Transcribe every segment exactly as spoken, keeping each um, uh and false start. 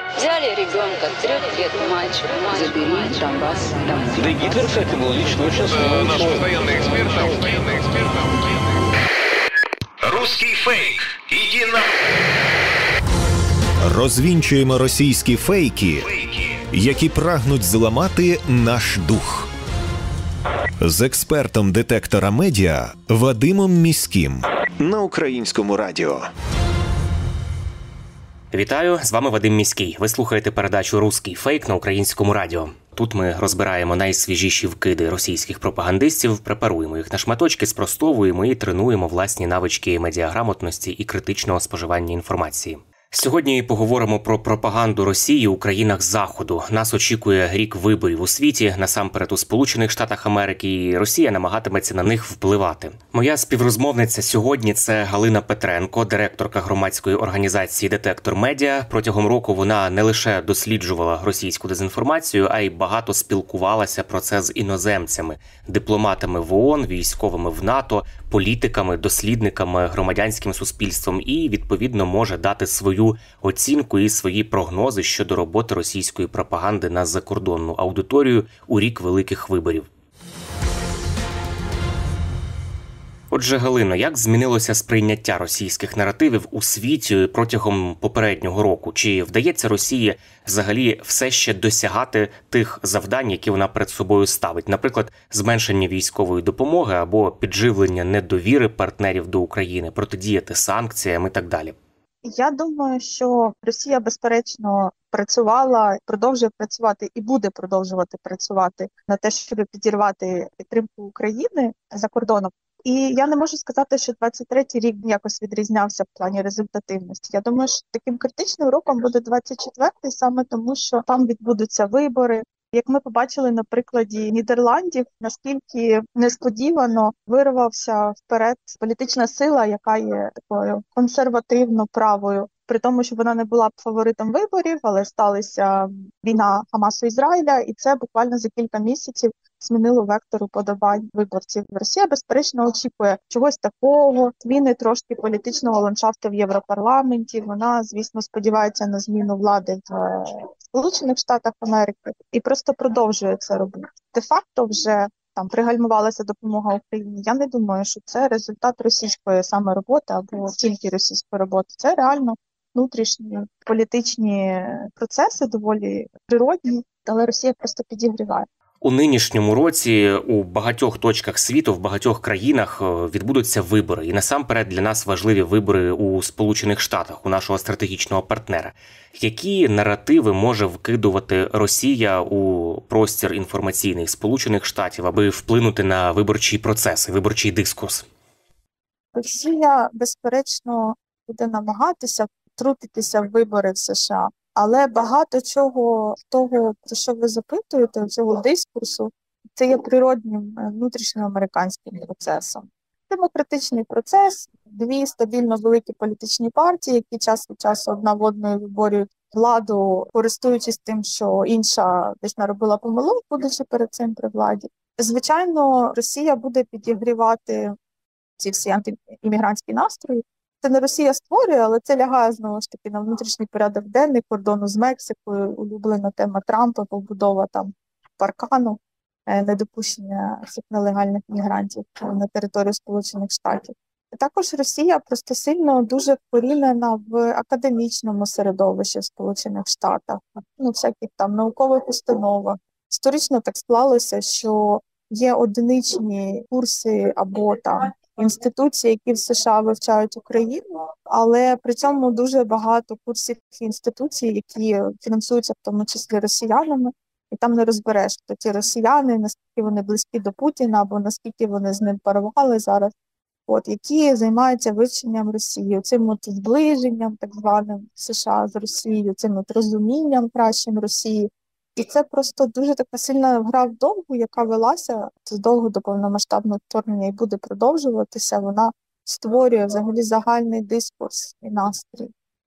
Взяли ребенка, трех лет мальчик, забери Донбасс домой. Да и Гитлер, кстати, был лично очень смелый Наш человек. постоянный эксперт, там, постоянный эксперт, там. Русский фейк. Иди на... Розвінчуємо російські фейки, які прагнуть зламати наш дух. З експертом детектора медіа Вадимом Міським на Українському радіо. Вітаю, з вами Вадим Міський. Ви слухаєте передачу «Руський фейк» на Українському радіо. Тут ми розбираємо найсвіжіші вкиди російських пропагандистів, препаруємо їх на шматочки, спростовуємо і тренуємо власні навички медіаграмотності і критичного споживання інформації. Сьогодні поговоримо про пропаганду Росії у країнах Заходу. Нас очікує рік виборів у світі, насамперед у Сполучених Штатах Америки, і Росія намагатиметься на них впливати. Моя співрозмовниця сьогодні – це Галина Петренко, директорка громадської організації «Детектор Медіа». Протягом року вона не лише досліджувала російську дезінформацію, а й багато спілкувалася про це з іноземцями, дипломатами в ООН, військовими в НАТО, політиками, дослідниками, громадянським суспільством і, відповідно, може дати свою оцінку і свої прогнози щодо роботи російської пропаганди на закордонну аудиторію у рік великих виборів. Отже, Галино, як змінилося сприйняття російських наративів у світі протягом попереднього року? Чи вдається Росії взагалі все ще досягати тих завдань, які вона перед собою ставить? Наприклад, зменшення військової допомоги або підживлення недовіри партнерів до України, протидіяти санкціям і так далі? Я думаю, що Росія, безперечно, працювала, продовжує працювати і буде продовжувати працювати на те, щоб підірвати підтримку України за кордоном. І я не можу сказати, що двадцять третій рік якось відрізнявся в плані результативності. Я думаю, що таким критичним роком буде двадцять четвертий, саме тому, що там відбудуться вибори. Як ми побачили на прикладі Нідерландів, наскільки несподівано вирвався вперед політична сила, яка є такою консервативно-правою, при тому, що вона не була б фаворитом виборів, але сталася війна Хамасу Ізраїля, і це буквально за кілька місяців змінило вектор уподобань виборців. Росія, безперечно, очікує чогось такого, зміни трошки політичного ландшафту в Європарламенті. Вона, звісно, сподівається на зміну влади в Сполучених Штатах Америки і просто продовжує це робити. Де-факто вже там пригальмувалася допомога Україні. Я не думаю, що це результат російської саме роботи або тільки російської роботи. Це реально внутрішні політичні процеси, доволі природні, але Росія просто підігріває. У нинішньому році у багатьох точках світу, в багатьох країнах відбудуться вибори. І насамперед для нас важливі вибори у Сполучених Штатах, у нашого стратегічного партнера. Які наративи може вкидувати Росія у простір інформаційний Сполучених Штатів, аби вплинути на виборчий процес і виборчий дискурс? Росія, безперечно, буде намагатися втрутитися в вибори в США. Але багато чого того, про що ви запитуєте, цього дискурсу, це є природнім внутрішньоамериканським процесом. Демократичний процес, дві стабільно великі політичні партії, які час від часу одна в одної виборюють владу, користуючись тим, що інша десь наробила помилок, будучи перед цим при владі. Звичайно, Росія буде підігрівати ці всі антиіммігрантські настрої. Це не Росія створює, але це лягає, знову ж таки, на внутрішній порядок денний, кордону з Мексикою, улюблена тема Трампа, побудова там паркану, недопущення всіх нелегальних мігрантів на територію Сполучених Штатів. Також Росія просто сильно дуже вкорінена в академічному середовищі в Сполучених Штатах, ну, всяких там наукових установах. Історично так склалося, що є одиничні курси або там інституції, які в США вивчають Україну, але при цьому дуже багато курсів інституцій, які фінансуються в тому числі росіянами, і там не розбереш, хто ті росіяни, наскільки вони близькі до Путіна, або наскільки вони з ним порвали зараз, от, які займаються вивченням Росії, цим от зближенням так званим США з Росією, цим от розумінням кращим Росії. І це просто дуже така сильна гра вдовгу, яка велася задовго до повномасштабного вторгнення і буде продовжуватися. Вона створює взагалі загальний дискурс і настрій.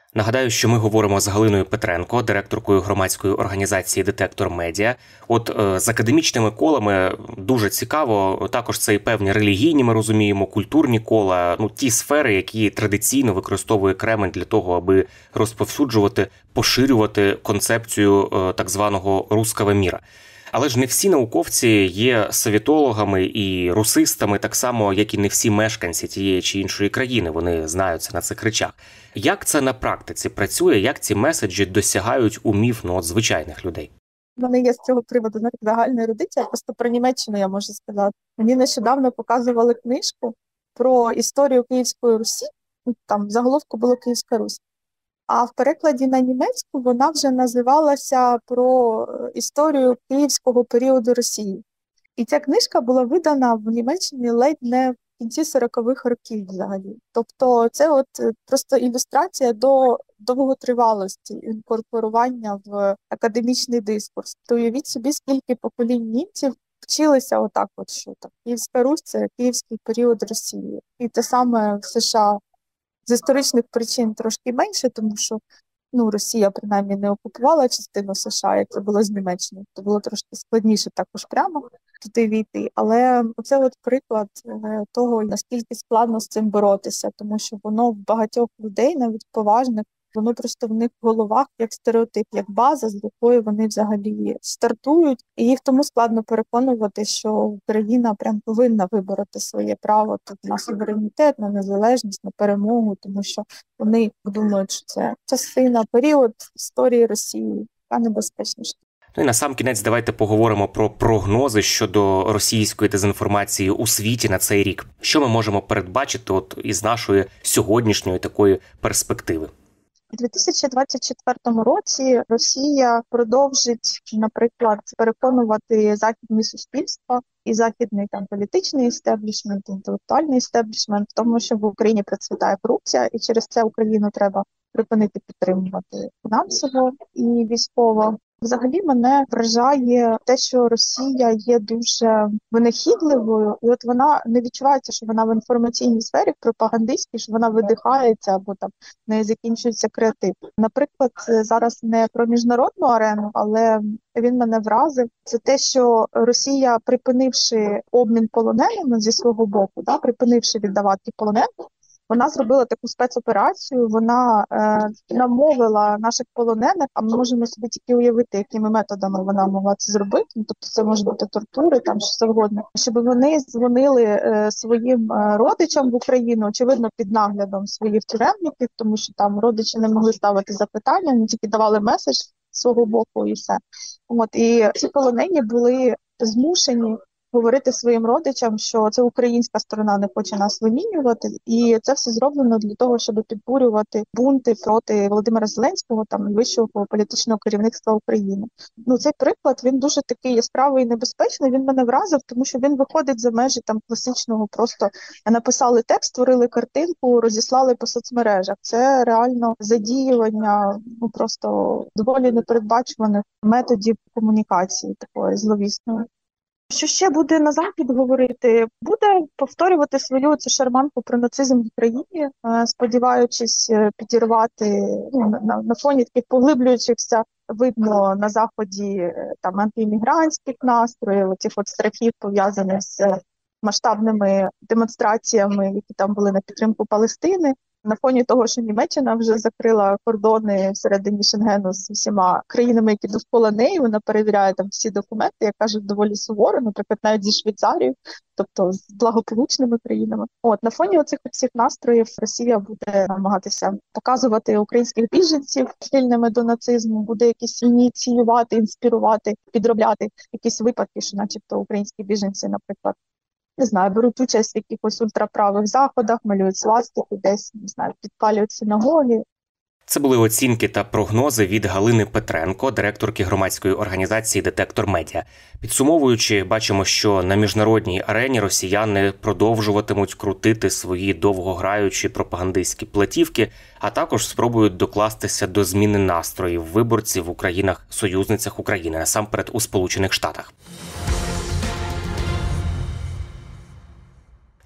Нагадаю, що ми говоримо з Галиною Петренко, директоркою громадської організації «Детектор Медіа». От е, з академічними колами дуже цікаво, також це і певні релігійні, ми розуміємо, культурні кола, ну ті сфери, які традиційно використовує Кремль для того, аби розповсюджувати, поширювати концепцію е, так званого «русского міра». Але ж не всі науковці є совітологами і русистами, так само, як і не всі мешканці тієї чи іншої країни, вони знаються на цих речах. Як це на практиці працює, як ці меседжі досягають умів, ну, от, звичайних людей? У мене є з цього приводу навіть загальна ерудиція, просто про Німеччину я можу сказати. Мені нещодавно показували книжку про історію Київської Русі, там в заголовку було «Київська Русь». А в перекладі на німецьку вона вже називалася про історію київського періоду Росії. І ця книжка була видана в Німеччині ледь не в кінці сорокових років взагалі. Тобто це от просто ілюстрація до довготривалості інкорпорування в академічний дискурс. То уявіть собі, скільки поколінь німців вчилися отак от, що так. Київська Русь – це київський період Росії. І те саме в США. З історичних причин трошки менше, тому що ну, Росія, принаймні, не окупувала частину США, як це було з Німеччиною. То було трошки складніше також прямо туди війти. Але це от приклад того, наскільки складно з цим боротися, тому що воно в багатьох людей, навіть поважних, воно просто в них в головах як стереотип, як база, з якої вони взагалі стартують. І їх тому складно переконувати, що Україна прям повинна вибороти своє право тут на суверенітет, на незалежність, на перемогу, тому що вони думають, що це частина, період історії Росії, яка небезпечніша. Ну і насамкінець давайте поговоримо про прогнози щодо російської дезінформації у світі на цей рік. Що ми можемо передбачити от із нашої сьогоднішньої такої перспективи? У дві тисячі двадцять четвертому році Росія продовжить, наприклад, переконувати західні суспільства і західний там політичний істеблішмент, інтелектуальний істеблішмент в тому, що в Україні процвітає корупція, і через це Україну треба припинити підтримувати фінансово і військово. Взагалі мене вражає те, що Росія є дуже винахідливою, і от вона не відчувається, що вона в інформаційній сфері, пропагандистській, що вона видихається або там не закінчується креатив. Наприклад, зараз не про міжнародну арену, але він мене вразив. Це те, що Росія, припинивши обмін полоненими зі свого боку, да, припинивши віддавати полонених, вона зробила таку спецоперацію, вона е, намовила наших полонених, а ми можемо собі тільки уявити, якими методами вона могла це зробити, тобто це може бути тортури, там що завгодно, щоб вони дзвонили е, своїм е, родичам в Україну, очевидно, під наглядом своїх тюремників, тому що там родичі не могли ставити запитання, вони тільки давали меседж з свого боку і все. От, і ці полонені були змушені говорити своїм родичам, що це українська сторона не хоче нас вимінювати, і це все зроблено для того, щоб підбурювати бунти проти Володимира Зеленського, там вищого політичного керівництва України. Ну цей приклад він дуже такий яскравий і небезпечний. Він мене вразив, тому що він виходить за межі там класичного. Просто написали текст, створили картинку, розіслали по соцмережах. Це реально задіювання ну просто доволі непередбачуваних методів комунікації такої зловісної. Що ще буде на Захід говорити? Буде повторювати свою цю шарманку про нацизм в Україні, сподіваючись підірвати ну, на, на фоні таких поглиблюючихся, видно на Заході там антиіммігрантських настроїв, цих от страхів, пов'язаних з масштабними демонстраціями, які там були на підтримку Палестини. На фоні того, що Німеччина вже закрила кордони всередині Шенгену з усіма країнами, які довкола неї, вона перевіряє там всі документи, як кажуть, доволі суворо, наприклад, навіть зі Швейцарією, тобто з благополучними країнами. От на фоні оцих всіх настроїв Росія буде намагатися показувати українських біженців схильними до нацизму, буде якісь ініціювати, інспірувати, підробляти якісь випадки, що начебто українські біженці, наприклад, не знаю, беруть участь в якихось ультраправих заходах, малюють свастики, десь, не знаю, підпалюють синагоги. Це були оцінки та прогнози від Галини Петренко, директорки громадської організації «Детектор Медіа». Підсумовуючи, бачимо, що на міжнародній арені росіяни продовжуватимуть крутити свої довгограючі пропагандистські платівки, а також спробують докластися до зміни настроїв виборців в країнах-союзницях України, насамперед у Сполучених Штатах.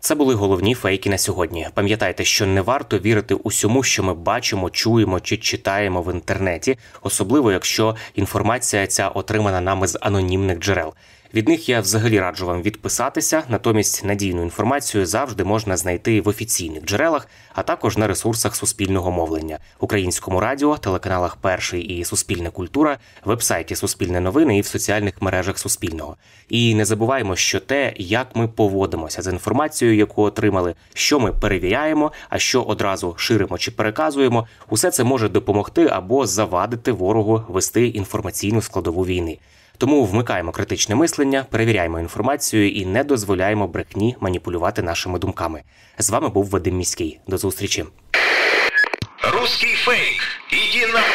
Це були головні фейки на сьогодні. Пам'ятайте, що не варто вірити усьому, що ми бачимо, чуємо чи читаємо в інтернеті, особливо якщо інформація ця отримана нами з анонімних джерел. Від них я взагалі раджу вам відписатися, натомість надійну інформацію завжди можна знайти в офіційних джерелах, а також на ресурсах суспільного мовлення, Українському радіо, телеканалах «Перший» і «Суспільна культура», вебсайті «Суспільне новини» і в соціальних мережах Суспільного. І не забуваємо, що те, як ми поводимося з інформацією, яку отримали, що ми перевіряємо, а що одразу ширимо чи переказуємо, усе це може допомогти або завадити ворогу вести інформаційну складову війни. Тому вмикаємо критичне мислення, перевіряємо інформацію і не дозволяємо брехні маніпулювати нашими думками. З вами був Вадим Міський. До зустрічі. Русский фейк. Иди на...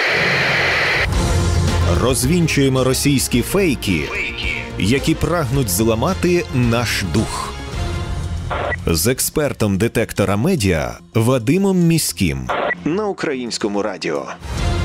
Розвінчуємо російські фейки, які прагнуть зламати наш дух. З експертом детектора медіа Вадимом Міським на Українському радіо.